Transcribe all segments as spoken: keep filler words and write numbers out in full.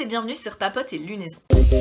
et bienvenue sur Papote et Lunaison.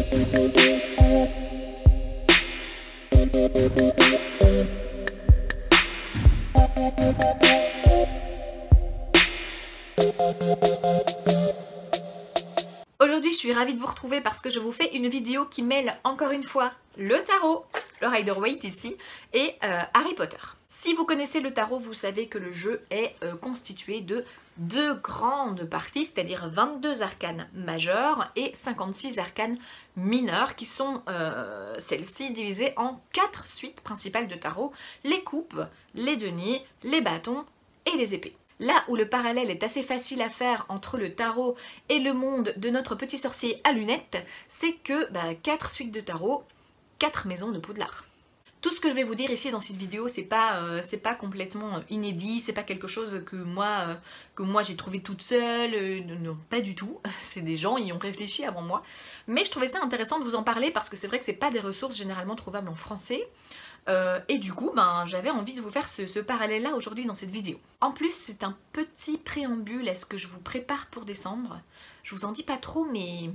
Aujourd'hui je suis ravie de vous retrouver parce que je vous fais une vidéo qui mêle encore une fois le tarot, le Rider-Waite ici, et euh, Harry Potter. Si vous connaissez le tarot, vous savez que le jeu est euh, constitué de deux grandes parties, c'est-à-dire vingt-deux arcanes majeurs et cinquante-six arcanes mineurs, qui sont euh, celles-ci divisées en quatre suites principales de tarot: les coupes, les deniers, les bâtons et les épées. Là où le parallèle est assez facile à faire entre le tarot et le monde de notre petit sorcier à lunettes, c'est que bah, quatre suites de tarot, quatre maisons de Poudlard. Tout ce que je vais vous dire ici dans cette vidéo, c'est pas, euh, c'est pas complètement inédit, c'est pas quelque chose que moi, euh, que moi j'ai trouvé toute seule, euh, non, pas du tout, c'est des gens y ont réfléchi avant moi. Mais je trouvais ça intéressant de vous en parler parce que c'est vrai que c'est pas des ressources généralement trouvables en français. Euh, et du coup, ben, j'avais envie de vous faire ce, ce parallèle-là aujourd'hui dans cette vidéo. En plus, c'est un petit préambule à ce que je vous prépare pour décembre. Je vous en dis pas trop, mais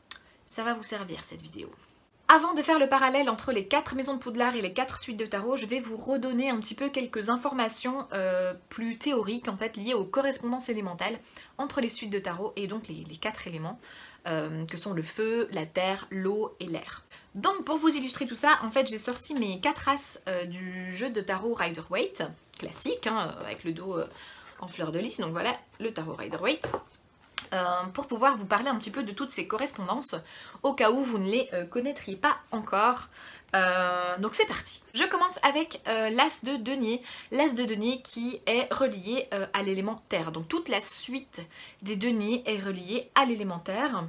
ça va vous servir cette vidéo. Avant de faire le parallèle entre les quatre maisons de Poudlard et les quatre suites de tarot, je vais vous redonner un petit peu quelques informations euh, plus théoriques en fait liées aux correspondances élémentales entre les suites de tarot et donc les, les quatre éléments euh, que sont le feu, la terre, l'eau et l'air. Donc pour vous illustrer tout ça, en fait j'ai sorti mes quatre as euh, du jeu de tarot Rider-Waite, classique, hein, avec le dos euh, en fleur de lys, donc voilà le tarot Rider-Waite. Euh, pour pouvoir vous parler un petit peu de toutes ces correspondances au cas où vous ne les euh, connaîtriez pas encore. Euh, donc c'est parti. Je commence avec euh, l'as de denier, l'as de denier qui est relié euh, à l'élément terre. Donc toute la suite des deniers est reliée à l'élément terre.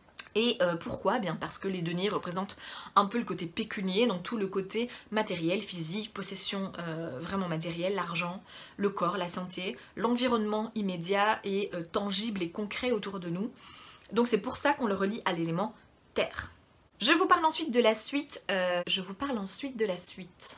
Et euh, pourquoi? Bien parce que les deniers représentent un peu le côté pécunier, donc tout le côté matériel, physique, possession euh, vraiment matérielle, l'argent, le corps, la santé, l'environnement immédiat et euh, tangible et concret autour de nous. Donc c'est pour ça qu'on le relie à l'élément terre. Je vous parle ensuite de la suite. Euh, je vous parle ensuite de la suite.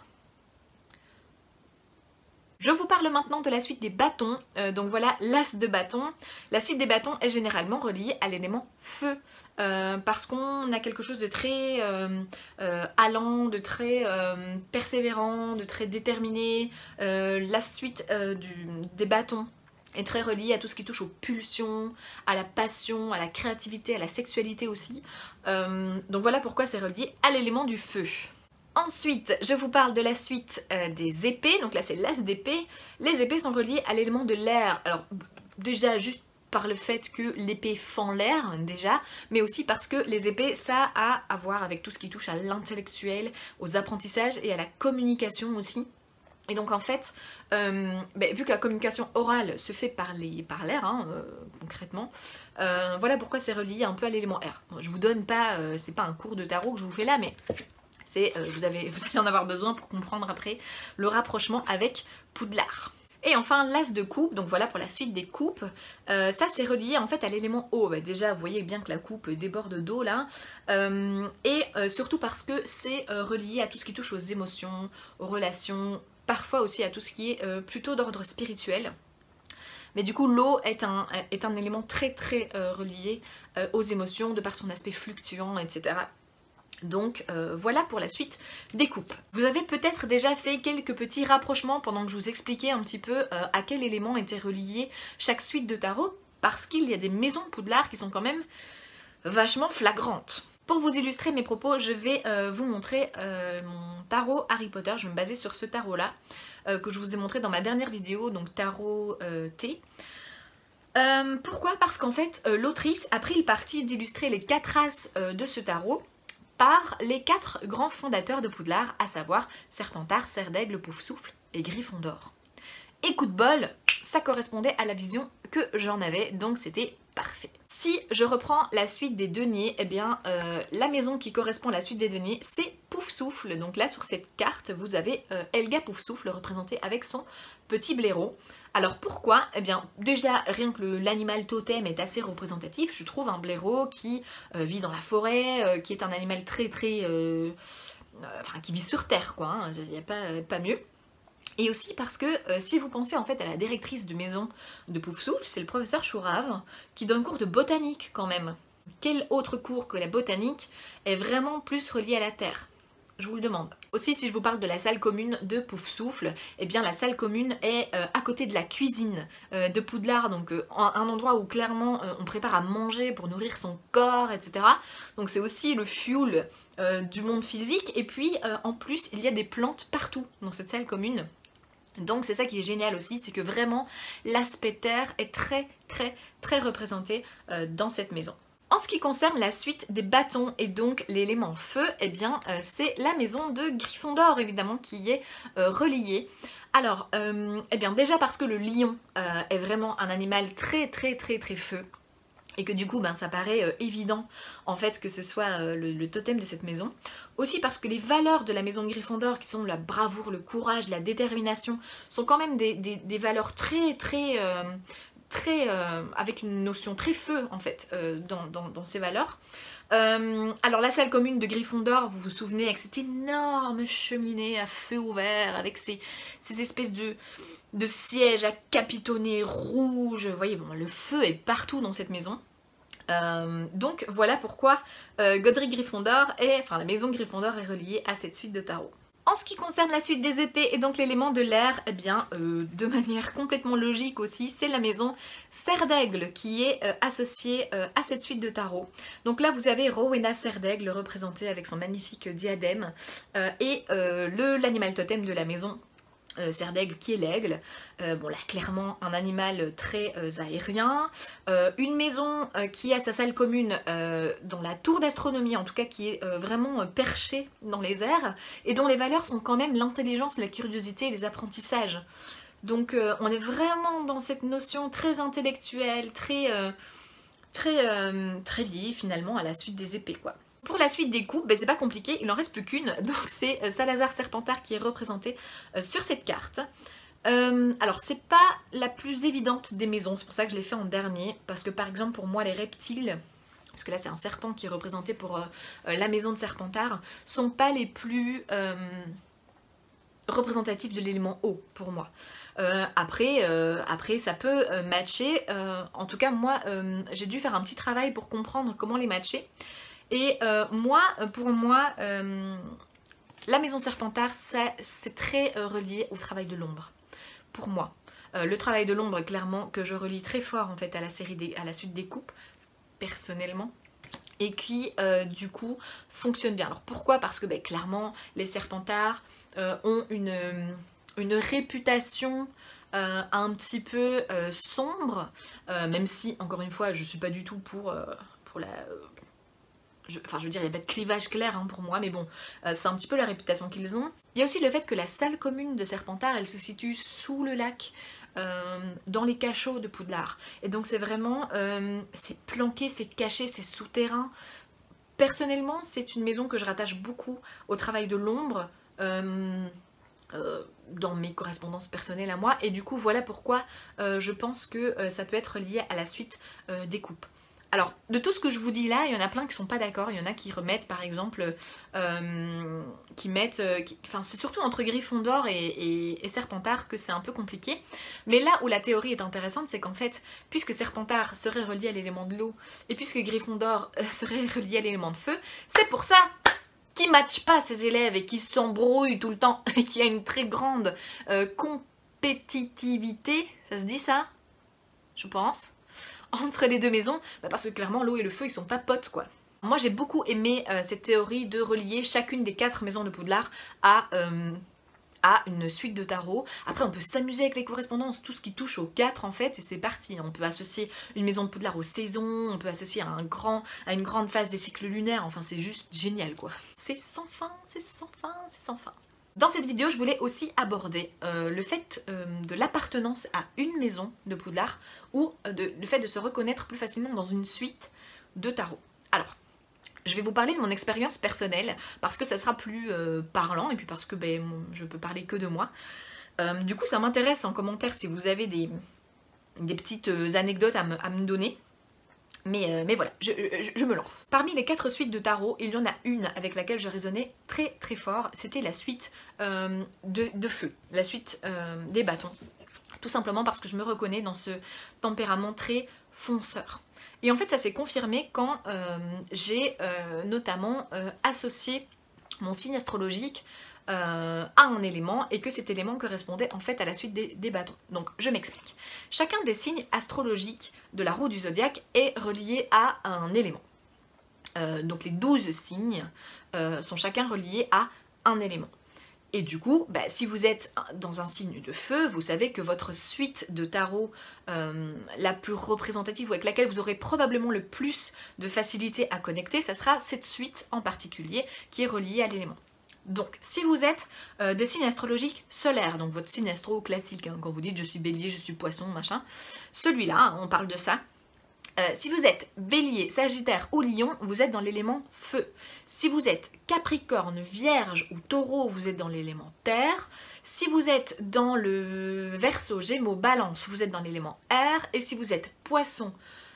Je vous parle maintenant de la suite des bâtons, euh, donc voilà l'as de bâton. La suite des bâtons est généralement reliée à l'élément feu, euh, parce qu'on a quelque chose de très euh, euh, allant, de très euh, persévérant, de très déterminé. Euh, la suite euh, du, des bâtons est très reliée à tout ce qui touche aux pulsions, à la passion, à la créativité, à la sexualité aussi. Euh, donc voilà pourquoi c'est relié à l'élément du feu. Ensuite, je vous parle de la suite euh, des épées, donc là c'est l'as d'épée. Les épées sont reliées à l'élément de l'air, alors déjà juste par le fait que l'épée fend l'air déjà, mais aussi parce que les épées ça a à voir avec tout ce qui touche à l'intellectuel, aux apprentissages et à la communication aussi. Et donc en fait, euh, ben, vu que la communication orale se fait par l'air, par hein, euh, concrètement, euh, voilà pourquoi c'est relié un peu à l'élément air. Bon, je vous donne pas, euh, c'est pas un cours de tarot que je vous fais là, mais Euh, vous, avez, vous allez en avoir besoin pour comprendre après le rapprochement avec Poudlard. Et enfin l'as de coupe, donc voilà pour la suite des coupes, euh, ça c'est relié en fait à l'élément eau. Bah, déjà vous voyez bien que la coupe déborde d'eau là, euh, et euh, surtout parce que c'est euh, relié à tout ce qui touche aux émotions, aux relations, parfois aussi à tout ce qui est euh, plutôt d'ordre spirituel. Mais du coup l'eau est un, est un élément très très euh, relié euh, aux émotions de par son aspect fluctuant, et cetera. Donc euh, voilà pour la suite des coupes. Vous avez peut-être déjà fait quelques petits rapprochements pendant que je vous expliquais un petit peu euh, à quel élément était relié chaque suite de tarot, parce qu'il y a des maisons de Poudlard qui sont quand même vachement flagrantes. Pour vous illustrer mes propos, je vais euh, vous montrer euh, mon tarot Harry Potter. Je vais me baser sur ce tarot là euh, que je vous ai montré dans ma dernière vidéo, donc tarot euh, T. Euh, pourquoi? Parce qu'en fait euh, l'autrice a pris le parti d'illustrer les quatre as euh, de ce tarot par les quatre grands fondateurs de Poudlard, à savoir Serpentard, Serre d'Aigle, Poufsouffle et Gryffondor. Et coup de bol, ça correspondait à la vision que j'en avais, donc c'était parfait. Si je reprends la suite des deniers, eh bien euh, la maison qui correspond à la suite des deniers, c'est Poufsouffle. Donc là sur cette carte, vous avez euh, Helga Poufsouffle représentée avec son petit blaireau. Alors pourquoi? Eh bien déjà rien que l'animal totem est assez représentatif, je trouve, un blaireau qui euh, vit dans la forêt, euh, qui est un animal très très... Euh, euh, enfin qui vit sur terre quoi, il hein, n'y a pas, euh, pas mieux. Et aussi parce que euh, si vous pensez en fait à la directrice de maison de Poufsouffle, c'est le professeur Chourave qui donne cours de botanique quand même. Quel autre cours que la botanique est vraiment plus relié à la terre? Je vous le demande. Aussi, si je vous parle de la salle commune de Poufsouffle, eh bien la salle commune est euh, à côté de la cuisine euh, de Poudlard, donc euh, un endroit où clairement euh, on prépare à manger pour nourrir son corps, et cetera. Donc c'est aussi le fuel euh, du monde physique, et puis euh, en plus il y a des plantes partout dans cette salle commune. Donc c'est ça qui est génial aussi, c'est que vraiment l'aspect terre est très très très représenté euh, dans cette maison. En ce qui concerne la suite des bâtons et donc l'élément feu, eh bien euh, c'est la maison de Gryffondor évidemment qui est euh, reliée. Alors, euh, eh bien déjà parce que le lion euh, est vraiment un animal très très très très feu. Et que du coup ben, ça paraît euh, évident en fait que ce soit euh, le, le totem de cette maison. Aussi parce que les valeurs de la maison de Gryffondor qui sont la bravoure, le courage, la détermination sont quand même des, des, des valeurs très très... Euh, très euh, avec une notion très feu en fait euh, dans, dans, dans ces valeurs. Euh, alors la salle commune de Gryffondor, vous vous souvenez, avec cette énorme cheminée à feu ouvert, avec ces, ces espèces de, de sièges à capitonnés rouges, vous voyez, bon, le feu est partout dans cette maison. Euh, donc voilà pourquoi euh, Godric Gryffondor est, enfin la maison Gryffondor est reliée à cette suite de tarot. En ce qui concerne la suite des épées et donc l'élément de l'air, eh bien, euh, de manière complètement logique aussi, c'est la maison Serre d'Aigle qui est euh, associée euh, à cette suite de tarot. Donc là, vous avez Rowena Serre d'Aigle représentée avec son magnifique diadème euh, et euh, le l'animal totem de la maison. Euh, Serre d'Aigle qui est l'aigle, euh, bon là clairement un animal très euh, aérien, euh, une maison euh, qui a sa salle commune euh, dans la tour d'astronomie, en tout cas qui est euh, vraiment euh, perchée dans les airs, et dont les valeurs sont quand même l'intelligence, la curiosité et les apprentissages. Donc euh, on est vraiment dans cette notion très intellectuelle, très, euh, très, euh, très liée finalement à la suite des épées quoi. Pour la suite des coupes, ben c'est pas compliqué, il n'en reste plus qu'une, donc c'est euh, Salazar Serpentard qui est représenté euh, sur cette carte. Euh, alors c'est pas la plus évidente des maisons, c'est pour ça que je l'ai fait en dernier, parce que par exemple pour moi les reptiles, parce que là c'est un serpent qui est représenté pour euh, euh, la maison de Serpentard, sont pas les plus euh, représentatifs de l'élément eau pour moi. Euh, après, euh, après ça peut euh, matcher, euh, en tout cas moi euh, j'ai dû faire un petit travail pour comprendre comment les matcher. Et euh, moi, pour moi, euh, la maison Serpentard, c'est très euh, relié au travail de l'ombre. Pour moi. Euh, le travail de l'ombre, clairement, que je relie très fort en fait à la, série des, à la suite des coupes, personnellement. Et qui, euh, du coup, fonctionne bien. Alors pourquoi? Parce que ben, clairement, les Serpentards euh, ont une, une réputation... Euh, un petit peu euh, sombre, euh, même si, encore une fois, je suis pas du tout pour, euh, pour la... Euh, Je, enfin je veux dire il n'y a pas de clivage clair hein, pour moi mais bon euh, c'est un petit peu la réputation qu'ils ont. Il y a aussi le fait que la salle commune de Serpentard elle se situe sous le lac euh, dans les cachots de Poudlard et donc c'est vraiment euh, c'est planqué, c'est caché, c'est souterrain. Personnellement c'est une maison que je rattache beaucoup au travail de l'ombre euh, euh, dans mes correspondances personnelles à moi et du coup voilà pourquoi euh, je pense que euh, ça peut être lié à la suite euh, des coupes. Alors, de tout ce que je vous dis là, il y en a plein qui sont pas d'accord, il y en a qui remettent par exemple, euh, qui mettent, euh, qui, enfin c'est surtout entre Gryffondor et, et, et Serpentard que c'est un peu compliqué, mais là où la théorie est intéressante, c'est qu'en fait, puisque Serpentard serait relié à l'élément de l'eau, et puisque Gryffondor euh, serait relié à l'élément de feu, c'est pour ça qu'ils ne matchent pas ces élèves et qui s'embrouillent tout le temps, et qui a une très grande euh, compétitivité, ça se dit ça? Je pense entre les deux maisons, bah parce que clairement l'eau et le feu ils sont pas potes quoi. Moi j'ai beaucoup aimé euh, cette théorie de relier chacune des quatre maisons de Poudlard à, euh, à une suite de tarot. Après on peut s'amuser avec les correspondances, tout ce qui touche aux quatre en fait et c'est parti. On peut associer une maison de Poudlard aux saisons, on peut associer à, un grand, à une grande phase des cycles lunaires, enfin c'est juste génial quoi. C'est sans fin, c'est sans fin, c'est sans fin. Dans cette vidéo, je voulais aussi aborder euh, le fait euh, de l'appartenance à une maison de Poudlard ou euh, de, le fait de se reconnaître plus facilement dans une suite de tarot. Alors, je vais vous parler de mon expérience personnelle parce que ça sera plus euh, parlant et puis parce que ben, je peux parler que de moi. Euh, du coup, ça m'intéresse en commentaire si vous avez des, des petites anecdotes à me, à me donner. Mais, euh, mais voilà, je, je, je me lance. Parmi les quatre suites de tarot, il y en a une avec laquelle je résonnais très très fort. C'était la suite euh, de, de feu, la suite euh, des bâtons. Tout simplement parce que je me reconnais dans ce tempérament très fonceur. Et en fait ça s'est confirmé quand euh, j'ai euh, notamment euh, associé mon signe astrologique euh, à un élément et que cet élément correspondait en fait à la suite des, des bâtons. Donc je m'explique. Chacun des signes astrologiques de la roue du zodiaque est relié à un élément. Euh, donc les douze signes euh, sont chacun reliés à un élément. Et du coup, bah, si vous êtes dans un signe de feu, vous savez que votre suite de tarot euh, la plus représentative ou avec laquelle vous aurez probablement le plus de facilité à connecter, ça sera cette suite en particulier qui est reliée à l'élément. Donc, si vous êtes euh, de signe astrologique solaire, donc votre signe astro classique, hein, quand vous dites je suis bélier, je suis poisson, machin, celui-là, hein, on parle de ça. Euh, si vous êtes bélier, sagittaire ou lion, vous êtes dans l'élément feu. Si vous êtes capricorne, vierge ou taureau, vous êtes dans l'élément terre. Si vous êtes dans le verseau, gémeaux, balance, vous êtes dans l'élément air. Et si vous êtes poisson,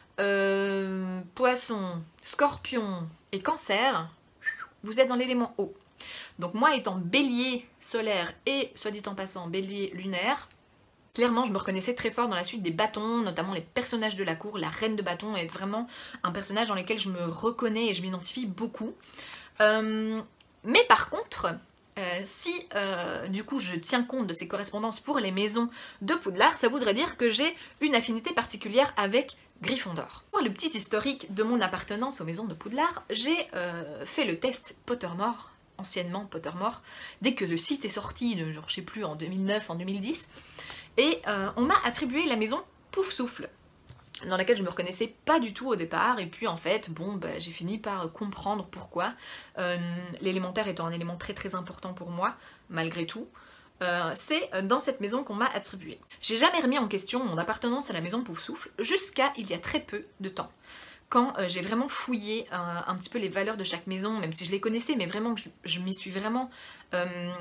euh, poisson, scorpion et cancer, vous êtes dans l'élément eau. Donc moi étant bélier solaire et, soit dit en passant, bélier lunaire, clairement, je me reconnaissais très fort dans la suite des bâtons, notamment les personnages de la cour. La reine de bâtons est vraiment un personnage dans lequel je me reconnais et je m'identifie beaucoup. Euh, mais par contre, euh, si euh, du coup je tiens compte de ces correspondances pour les maisons de Poudlard, ça voudrait dire que j'ai une affinité particulière avec Gryffondor. Pour le petit historique de mon appartenance aux maisons de Poudlard, j'ai euh, fait le test Pottermore, anciennement Pottermore, dès que le site est sorti, de, genre, je sais plus, en deux mille neuf, en deux mille dix. Et euh, on m'a attribué la maison Poufsouffle, dans laquelle je me reconnaissais pas du tout au départ, et puis en fait, bon, bah, j'ai fini par comprendre pourquoi, euh, l'élémentaire étant un élément très très important pour moi, malgré tout, euh, c'est dans cette maison qu'on m'a attribué. J'ai jamais remis en question mon appartenance à la maison Poufsouffle, jusqu'à il y a très peu de temps, quand euh, j'ai vraiment fouillé euh, un petit peu les valeurs de chaque maison, même si je les connaissais, mais vraiment que je, je m'y suis vraiment euh,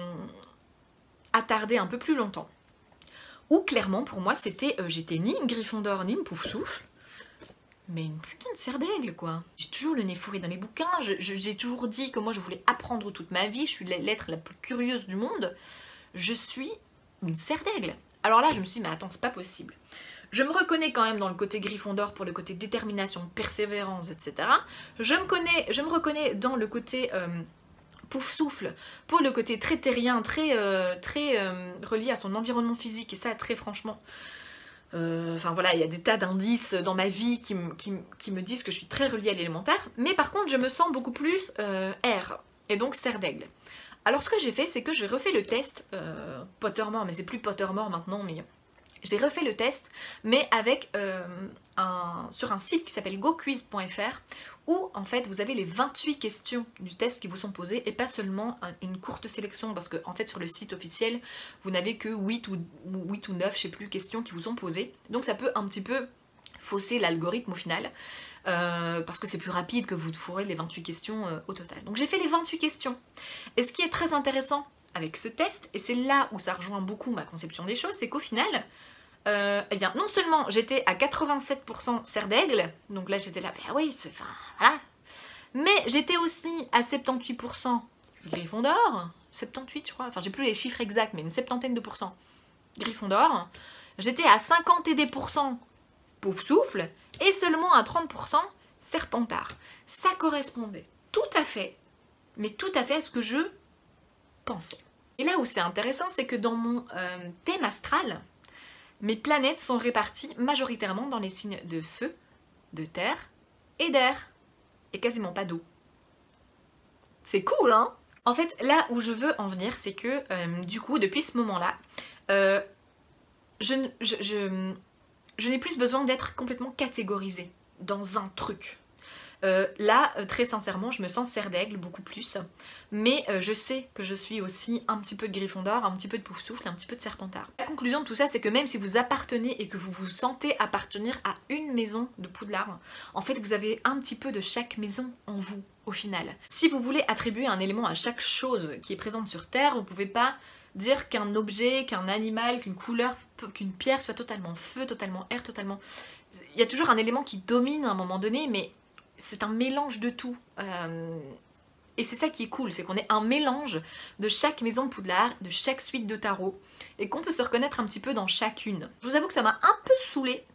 attardée un peu plus longtemps. Où clairement pour moi c'était, euh, j'étais ni une Gryffondor ni une Poufsouffle, mais une putain de serre d'aigle quoi. J'ai toujours le nez fourré dans les bouquins, j'ai toujours dit que moi je voulais apprendre toute ma vie, je suis l'être la plus curieuse du monde, je suis une serre d'aigle. Alors là je me suis dit mais attends c'est pas possible. Je me reconnais quand même dans le côté Gryffondor pour le côté détermination, persévérance, et cetera. Je me, connais, je me reconnais dans le côté... Euh, Poufsouffle pour le côté très terrien, très, euh, très euh, relié à son environnement physique, et ça très franchement, euh, enfin voilà, il y a des tas d'indices dans ma vie qui, qui, qui me disent que je suis très reliée à l'élémentaire, mais par contre je me sens beaucoup plus euh, air, et donc serre d'aigle. Alors ce que j'ai fait, c'est que j'ai refait le test, euh, Pottermore, mais c'est plus Pottermore maintenant, mais j'ai refait le test, mais avec euh, un, sur un site qui s'appelle go quiz point F R, où en fait vous avez les vingt-huit questions du test qui vous sont posées et pas seulement un, une courte sélection, parce que en fait sur le site officiel vous n'avez que huit ou, huit ou neuf, je sais plus, questions qui vous sont posées, donc ça peut un petit peu fausser l'algorithme au final, euh, parce que c'est plus rapide que vous fourrez les vingt-huit questions euh, au total. Donc j'ai fait les vingt-huit questions, et ce qui est très intéressant avec ce test, et c'est là où ça rejoint beaucoup ma conception des choses, c'est qu'au final, euh, eh bien, non seulement j'étais à quatre-vingt-sept pour cent serre d'aigle, donc là j'étais là, bah oui, c'est... Enfin, voilà. Mais j'étais aussi à soixante-dix-huit pour cent Gryffondor, soixante-dix-huit je crois, enfin j'ai plus les chiffres exacts, mais une septantaine de pourcents Gryffondor, j'étais à cinquante et des pourcents Poufsouffle, et seulement à trente pour cent Serpentard. Ça correspondait tout à fait, mais tout à fait à ce que je pensais. Et là où c'est intéressant, c'est que dans mon euh, thème astral, mes planètes sont réparties majoritairement dans les signes de feu, de terre et d'air, et quasiment pas d'eau. C'est cool, hein? En fait, là où je veux en venir, c'est que euh, du coup, depuis ce moment-là, euh, je, je, je, je n'ai plus besoin d'être complètement catégorisée dans un truc. Euh, là, euh, très sincèrement, je me sens serre d'aigle beaucoup plus, mais euh, je sais que je suis aussi un petit peu de Gryffondor, un petit peu de Poufsouffle, un petit peu de Serpentard. La conclusion de tout ça, c'est que même si vous appartenez et que vous vous sentez appartenir à une maison de Poudlard, en fait, vous avez un petit peu de chaque maison en vous, au final. Si vous voulez attribuer un élément à chaque chose qui est présente sur Terre, vous ne pouvez pas dire qu'un objet, qu'un animal, qu'une couleur, qu'une pierre soit totalement feu, totalement air, totalement... Il y a toujours un élément qui domine à un moment donné, mais c'est un mélange de tout. Euh, et c'est ça qui est cool, c'est qu'on est un mélange de chaque maison de Poudlard, de chaque suite de tarot, et qu'on peut se reconnaître un petit peu dans chacune. Je vous avoue que ça m'a un peu saoulée,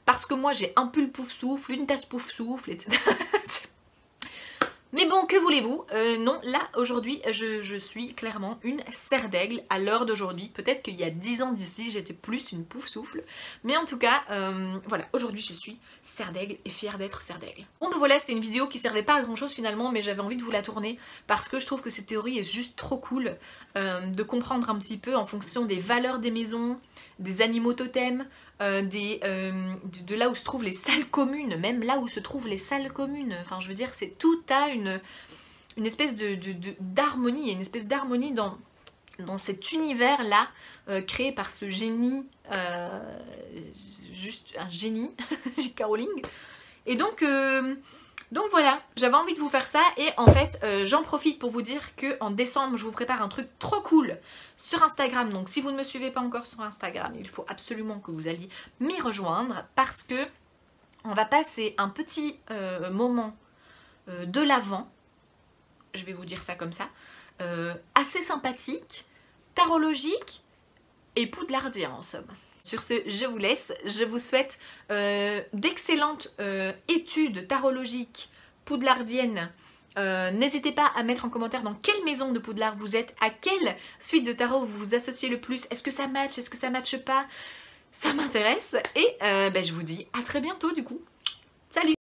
parce que moi j'ai un pull pouf souffle, une tasse pouf souffle, et cetera. Mais bon, que voulez-vous, euh, non, là aujourd'hui je, je suis clairement une serre d'aigle à l'heure d'aujourd'hui. Peut-être qu'il y a dix ans d'ici j'étais plus une pouf souffle, mais en tout cas euh, voilà, aujourd'hui je suis serre d'aigle et fière d'être serre d'aigle. Bon ben voilà, c'était une vidéo qui servait pas à grand chose finalement, mais j'avais envie de vous la tourner parce que je trouve que cette théorie est juste trop cool euh, de comprendre un petit peu en fonction des valeurs des maisons, des animaux totems, Euh, des, euh, de, de là où se trouvent les salles communes, même là où se trouvent les salles communes. Enfin, je veux dire, c'est tout à une, une espèce de, de, de, d'harmonie. Il y a une espèce d'harmonie dans, dans cet univers-là, euh, créé par ce génie, euh, juste un génie, J K Rowling. Et donc... Euh, Donc voilà, j'avais envie de vous faire ça et en fait euh, j'en profite pour vous dire que en décembre je vous prépare un truc trop cool sur Instagram. Donc si vous ne me suivez pas encore sur Instagram, il faut absolument que vous alliez m'y rejoindre parce que on va passer un petit euh, moment euh, de l'Avent, je vais vous dire ça comme ça, euh, assez sympathique, tarologique et poudlardien en somme. Sur ce, je vous laisse. Je vous souhaite euh, d'excellentes euh, études tarologiques poudlardiennes. Euh, N'hésitez pas à mettre en commentaire dans quelle maison de Poudlard vous êtes, à quelle suite de tarot vous vous associez le plus. Est-ce que ça match, est-ce que ça matche pas? Ça m'intéresse. Et euh, ben, je vous dis à très bientôt du coup. Salut!